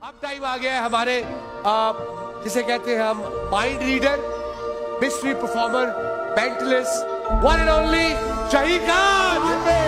अब टाइम आ गया है हमारे जिसे कहते हैं हम mind reader, mystery performer, mentalist, one and only Shaheer Khan.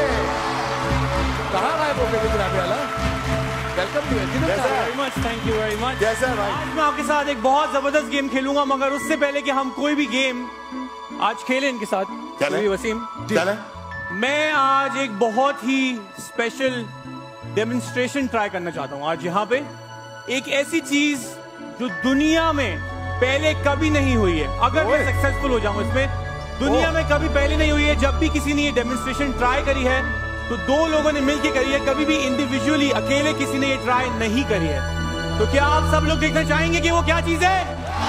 कहाँ गायब हो गए गिराने वाला? Welcome to very much, thank you very much. जैसा भाई आज मैं आपके साथ एक बहुत जबरदस्त गेम खेलूंगा, मगर उससे पहले कि हम कोई भी गेम आज खेलें इनके साथ, वसीम मैं आज एक बहुत ही स्पेशल डेमोन्स्ट्रेशन ट्राई करना चाहता हूँ। आज यहाँ पे एक ऐसी चीज जो दुनिया में पहले कभी नहीं हुई है। अगर मैं सक्सेसफुल हो जाऊं इसमें, दुनिया में कभी पहले नहीं हुई है। जब भी किसी ने ये डेमोन्स्ट्रेशन ट्राई करी है तो दो लोगों ने मिलकर करी है, कभी भी इंडिविजुअली अकेले किसी ने ये ट्राई नहीं करी है। तो क्या आप सब लोग देखना चाहेंगे कि वो क्या चीज है?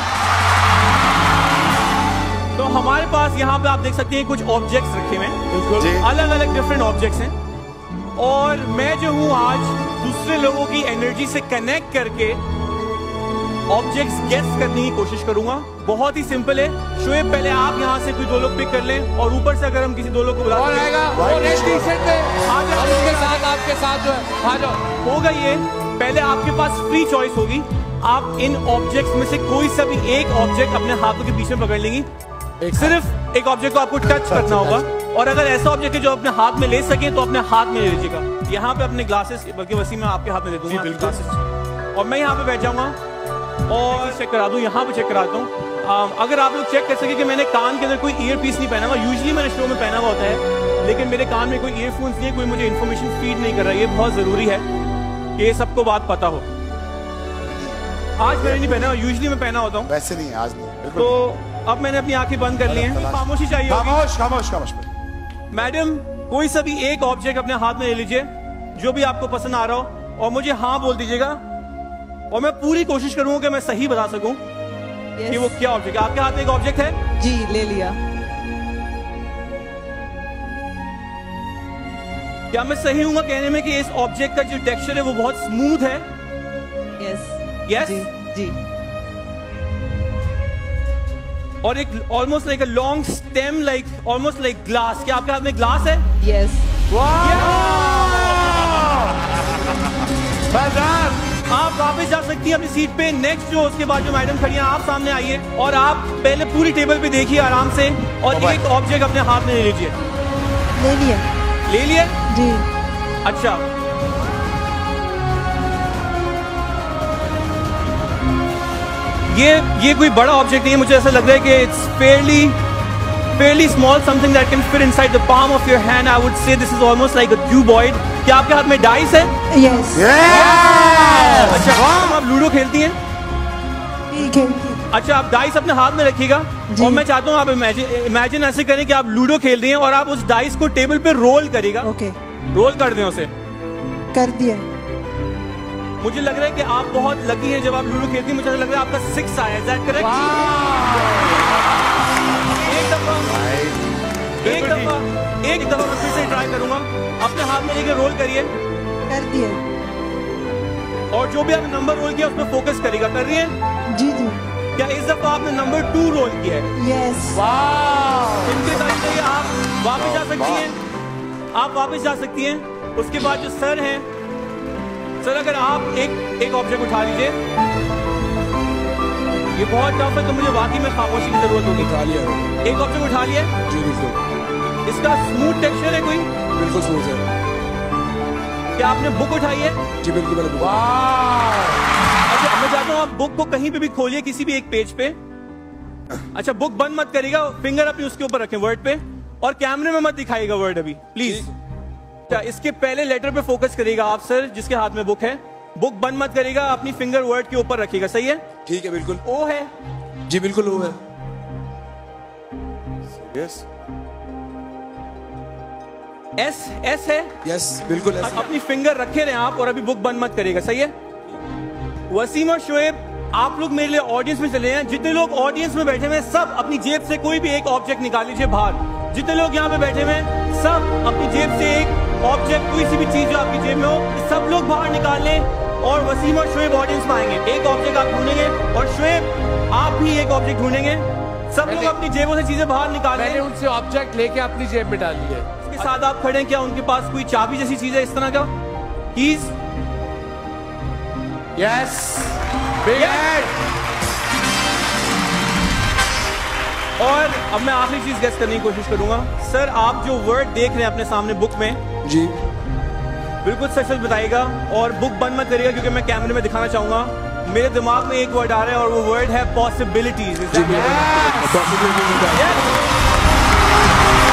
तो हमारे पास यहाँ पे आप देख सकते हैं कुछ ऑब्जेक्ट्स रखे हुए हैं, अलग अलग डिफरेंट ऑब्जेक्ट्स हैं, और मैं जो हूँ आज दूसरे लोगों की एनर्जी से कनेक्ट करके ऑब्जेक्ट्स गेस करने की कोशिश करूंगा। बहुत ही सिंपल है। शोएब, पहले आप यहाँ से कोई दो लोग पिक कर लें, और ऊपर से अगर हम किसी दो लोग को बुला आपके साथ जो है आ जाओ। होगा ये, पहले आपके पास फ्री चॉइस होगी। आप इन ऑब्जेक्ट्स में से कोई सा भी एक ऑब्जेक्ट अपने हाथों के पीछे पकड़ लेंगी। सिर्फ एक ऑब्जेक्ट को आपको टच करना होगा, और अगर ऐसा ऑब्जेक्ट है जो अपने हाथ में ले सके तो अपने हाथ में ले लीजिएगा। यहाँ पे अपने ग्लासेस, बल्कि वसीम मैं आपके हाथ में दे दूंगा ग्लासेस, और मैं यहाँ पे बैठ जाऊंगा और चेक करा दूं। यहाँ पे चेक कराता हूँ। अगर आप लोग चेक कर सके कि मैंने कान के अंदर कोई ईयर पीस नहीं पहना हुआ। यूजुअली मैंने शो में पहना हुआ होता है, लेकिन मेरे कान में कोई ईयरफोन्स नहीं है, कोई मुझे इन्फॉर्मेशन फीड नहीं कर रहा है। ये बहुत जरूरी है कि ये सबको बात पता हो। आज मैंने नहीं पहना, यूजुअली मैं पहना होता हूँ, वैसे नहीं आज नहीं। तो अब मैंने अपनी आंखें बंद कर ली हैं। खामोशी चाहिए होगी। खामोश खामोश खामोश। मैडम, कोई सा भी एक ऑब्जेक्ट अपने हाथ में ले लीजिए जो भी आपको पसंद आ रहा हो, और मुझे हाँ बोल दीजिएगा, और मैं पूरी कोशिश करूंगा कि मैं सही बता सकूं कि वो क्या ऑब्जेक्ट है। आपके हाथ में एक ऑब्जेक्ट है? जी, ले लिया। क्या मैं सही हूँ कहने में कि इस ऑब्जेक्ट का जो टेक्सचर है वो बहुत स्मूथ है? यस यस जी, जी। और एक almost like a long stem, like almost like glass. क्या आपके हाथ में ग्लास है? यस। आप वापस जा सकती हैं अपनी सीट पे। नेक्स्ट जो उसके बाद जो मैडम खड़ी हैं, आप सामने आइए और आप पहले पूरी टेबल पे देखिए आराम से, और एक ऑब्जेक्ट अपने हाथ में ले लीजिए। ले लिया। ले लिया जी। अच्छा, ये कोई बड़ा ऑब्जेक्ट नहीं है। मुझे ऐसा लग रहा है कि it's fairly small, something that can fit inside the palm of your hand. I would say this is almost like a cuboid. क्या आपके हाथ में डाइस है? यस। अच्छा, आप लूडो खेलती हैं? खेलती हूँ। अच्छा, आप डाइस अपने हाथ में रखिएगा, और मैं चाहता हूँ आप इमेजिन ऐसे करें कि आप लूडो खेल रही हैं और आप उस डाइस को टेबल पे रोल करेगा। ओके। रोल कर दें उसे। कर दिया। मुझे लग रहा है कि आप बहुत लकी हैं जब आप लूडो खेलती हैं। मुझे लग रहा है आपका 6 आया। Is that correct? एक दफा मैं फिर से ट्राई करूंगा। अपने हाथ में लेके रोल करिए। कर दिया। और जो भी आपने नंबर रोल किया उसमें फोकस करेगा। कर रही है? जी जी। क्या इस दफा आपने नंबर 2 रोल किया है? यस। इनके साथ आप वापस जा सकती हैं। आप वापस जा सकती हैं। उसके बाद जो सर हैं, सर अगर आप एक ऑब्जेक्ट उठा लीजिए। ये बहुत टफ है, तो मुझे वाकई में खामोशी की जरूरत होगी। उठा लिया। एक ऑब्जेक्ट उठा लिया? जी बिल्कुल। इसका स्मूथ टेक्सचर है कोई? बिल्कुल स्मूथ है। क्या आपने बुक उठाई है? जी बिल्कुल मैंने बुक। अच्छा, मैं चाहता हूँ आप बुक को कहीं पे भी खोलिए, किसी भी एक पेज पे। अच्छा, बुक बंद मत करिएगा, फिंगर अपनी उसके ऊपर रखें वर्ड पे, और कैमरे में मत दिखाइएगा वर्ड अभी प्लीज। अच्छा, इसके पहले लेटर पे फोकस करिएगा आप सर, जिसके हाथ में बुक है। बुक बंद मत करिएगा, अपनी फिंगर वर्ड के ऊपर रखिएगा। सही है? ठीक है बिल्कुल। ओ है? जी बिल्कुल ओ है। यस। एस है? यस बिल्कुल एस। अपनी फिंगर रखे रहे आप, और अभी बुक बंद मत करिएगा। सही है? वसीम और शोएब, आप लोग मेरे लिए ऑडियंस में चले हैं। जितने लोग ऑडियंस में बैठे हुए हैं, सब अपनी जेब से कोई भी एक ऑब्जेक्ट निकाल लीजिए बाहर। जितने लोग यहाँ पे बैठे हुए हैं, सब अपनी जेब से एक ऑब्जेक्ट, कोई सी भी चीज जो आपकी जेब में हो, सब लोग बाहर निकाल लें, और वसीम और शोएब ऑडियंस में आएंगे। एक ऑब्जेक्ट आप ढूंढेंगे, और शोएब आप भी एक ऑब्जेक्ट ढूंढेंगे। सब लोग अपनी जेबों से चीजें बाहर निकाल लें। मैंने उनसे ऑब्जेक्ट लेके अपनी जेब में डाल दिए। उसके साथ आप खड़े हैं, क्या उनके पास कोई चाबी जैसी चीज है इस तरह का? कीज? Yes. Big head. और अब मैं आखिरी चीज गेस करने की कोशिश करूंगा। सर, आप जो वर्ड देख रहे हैं अपने सामने बुक में, जी बिल्कुल सच सच बताइएगा और बुक बंद मत करिएगा, क्योंकि मैं कैमरे में दिखाना चाहूंगा। मेरे दिमाग में एक वर्ड आ रहा है और वो वर्ड है पॉसिबिलिटीज। जी, पॉसिबिलिटीज।